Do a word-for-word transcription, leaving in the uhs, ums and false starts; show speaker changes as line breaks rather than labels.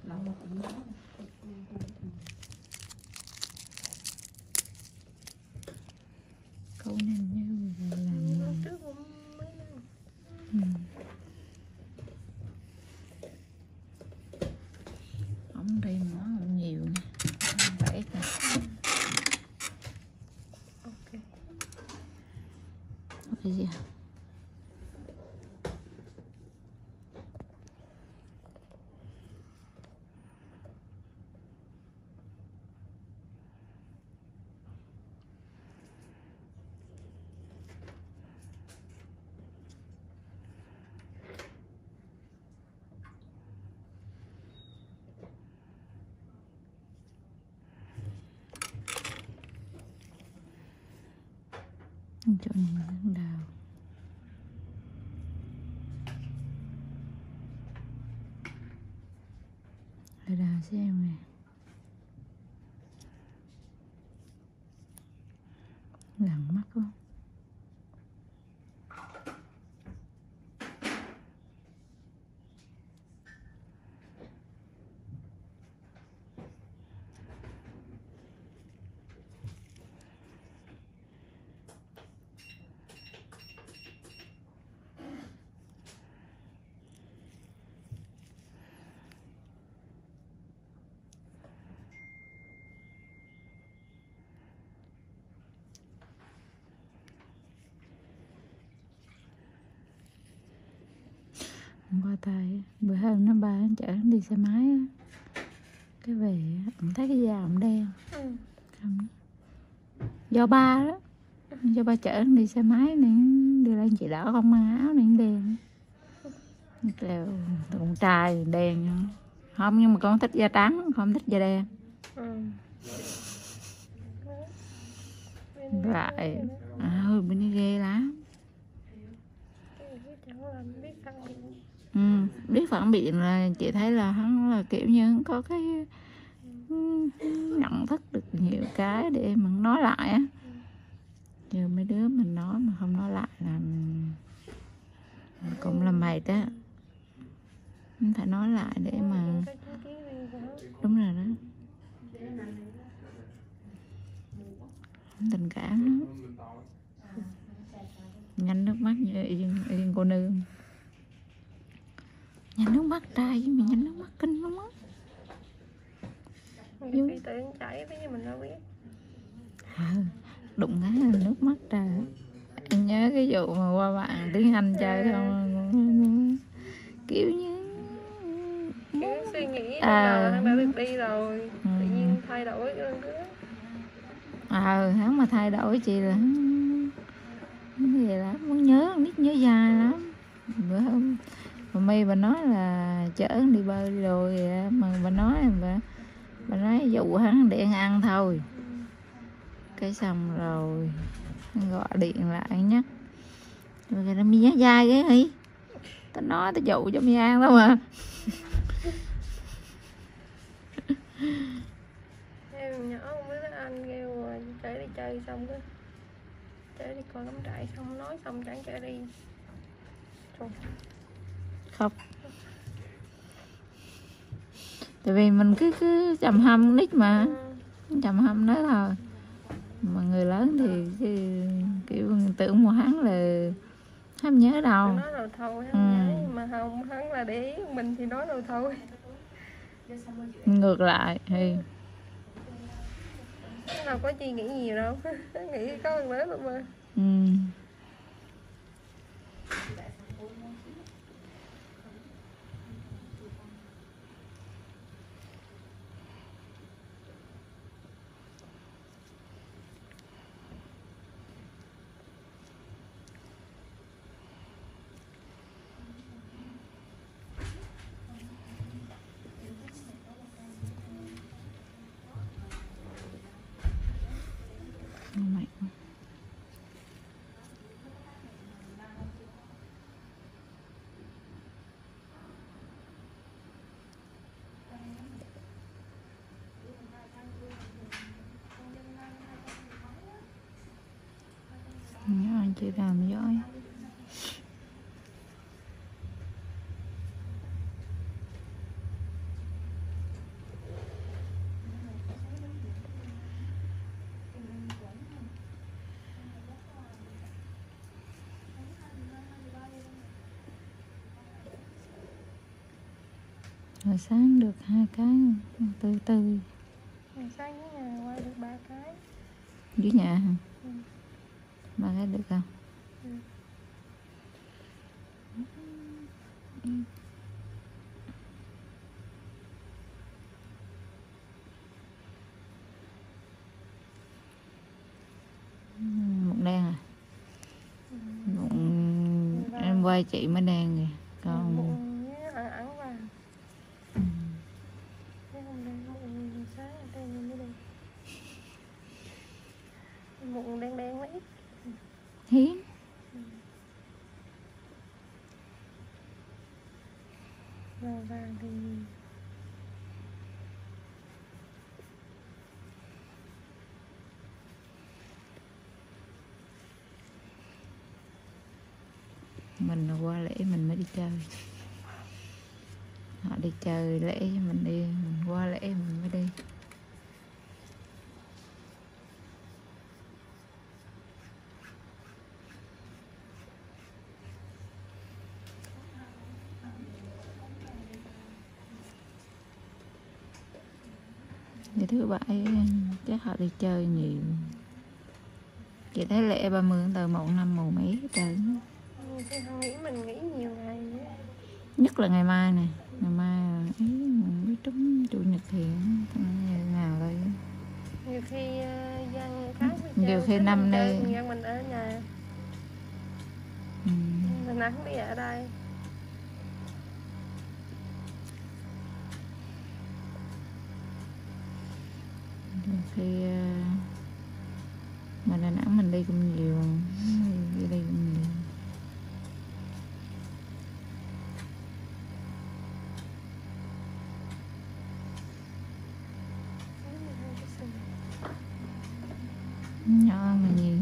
Câu này như làm
trước cũng mấy năm.
ừ. Ổng đi mà không nhiều nè, không ít nè.
Ok.
Ok gì hả? Chỗ này nó đào. Để đào xem nè. Lặng mắt không? Qua tay bữa hôm nó ba nó chở nó đi xe máy á, cái về ông thấy cái da ông đen.
Ừ.
Không. Do ba đó, do ba chở nó đi xe máy này, đi lên chị đỡ không mang áo này đen, kêu con trai đen không, nhưng mà con thích da trắng không thích da đen.
Ừ.
Vậy à, bên đây ghê lắm. Ừ, biết phản biện là chị thấy là hắn là kiểu như có cái nhận thức được nhiều cái để mà nói lại á. Chứ mấy đứa mình nói mà không nói lại là cũng là mệt á. Mình phải nói lại để mà đúng rồi đó, tình cảm đó. Nhanh nước mắt như yên, yên cô nương. Nhanh nước mắt trai với mình nhanh nước mắt kinh lắm á.
Nhiều khi tự nhiên chảy với mình đâu biết.
À, đụng cái là nước mắt trời. Em nhớ cái vụ mà qua bạn tiếng Anh chơi không, kiểu như
Kiểu suy nghĩ
à,
là hắn đã được đi rồi,
ừ.
tự nhiên thay đổi cái thứ.
Ờ, à, hắn mà thay đổi chị là hắn gì lắm, muốn nhớ, biết nhớ dài lắm. Bữa hôm mà My bà nói là chở đi bơi rồi mà bà nói bà, bà nói dụ hắn để ăn, ăn thôi. Cái xong rồi gọi điện lại nhắc rồi là mi nhớ dai cái gì tao nói tao dụ cho mi ăn đâu mà.
Em nhỏ không biết anh kêu rồi chở đi chơi xong cái chở đi coi cắm trại xong nói xong chẳng chở đi. Trời.
Khóc. Tại vì mình cứ cứ trầm hâm nít mà, ừ. Trầm hâm nói thôi. Mà người lớn thì, thì kiểu tưởng một hắn là không nhớ đâu.
Nói rồi thôi hắn ừ. Nhớ mà không hắn là để ý mình thì nói rồi thôi.
Ngược lại thì
đâu có chi nghĩ nhiều đâu. Nghĩ có con lớn thôi mà.
Ừ. Mày. Nhớ anh chị làm giỏi. Hồi sáng được hai cái, từ từ.
Ngày sáng với nhà qua được ba cái.
Dưới nhà hả?
Ừ.
Ba cái được không?
Ừ.
Mụn đen à?
Ừ.
Mụn
Và
em quay chị mới đen kìa. Còn
mụn với ẩn ẩn vàng.
ừ.
Thế không đen, mụn sáng ở đây mới đen. Mụn đen đen nó ít.
Hiếm.
Ừ. Vàng vàng thì
mình là qua lễ mình mới đi chơi, họ đi chơi lễ mình đi, mình qua lễ mình mới đi. Thì thứ bảy chắc họ đi chơi nhiều. Chị thấy lễ ba mươi tháng tư một năm màu mấy hết trơn.
tôi không nghĩ mình nghĩ nhiều ngày nữa.
Nhất là ngày mai nè, ngày mai là ấy mình biết trúng chủ nhật thì như nào đây.
Nhiều khi uh, dân khác
Nhiều khi năm nay
dân mình ở nhà.
ừ.
Mình nắng đi ở đây.
Nhiều khi uh, mà Đà Nẵng mình đi cũng nhiều, đi, đi cũng nhiều. Nhỏ mà nhiều.